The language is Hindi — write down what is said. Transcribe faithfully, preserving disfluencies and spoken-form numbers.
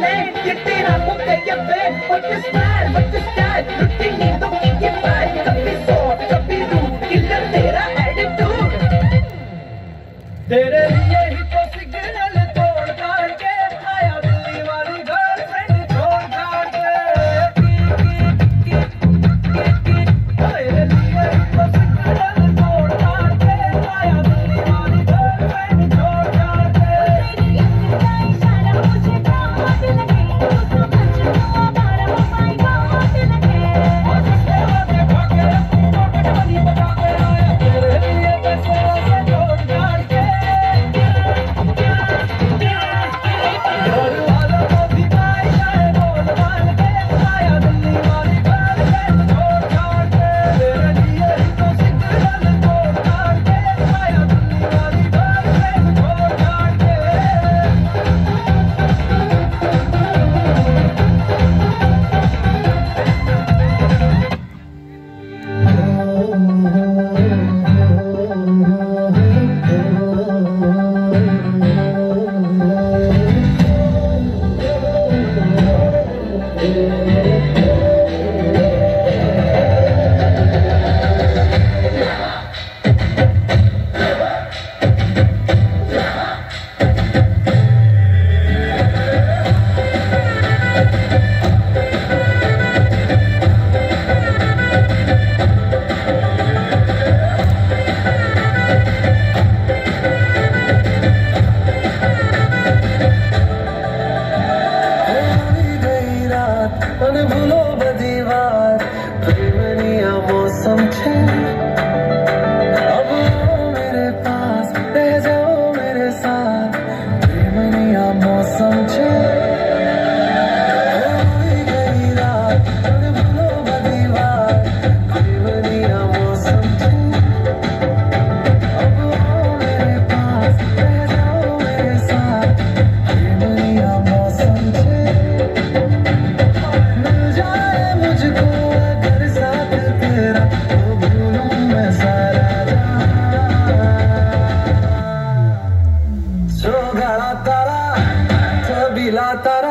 pain, ये तेरा मुंह है ये pain, but this style, but this style, लुट्टी नींदों की ये पाई, कभी soft, कभी rude, killer तेरा attitude, तेरे लिए ही तो सिग्नल तोड़ ताड़ के आया दिल्ली वाली गर्लफ्रेंड छोड़ छाड़ के, तेरे लिए ही तो सिग्नल तोड़ ताड़ के आया दिल्ली वाली गर्लफ्रेंड छोड़ छाड़ के। भूलो बदी बात प्रेमनिया मौसम छे अब आओ मेरे पास रह जाओ मेरे साथ प्रेमनिया मौसम छे गई रात भूलो बदी बात प्रेमनिया मौसम छे अब आओ मेरे पास रह जाओ मेरे साथ प्रेमनिया मौसम छे मुझको अगर साथ तेरा तो भूलूं मैं सारा जो गाड़ा तारा तबीला तारा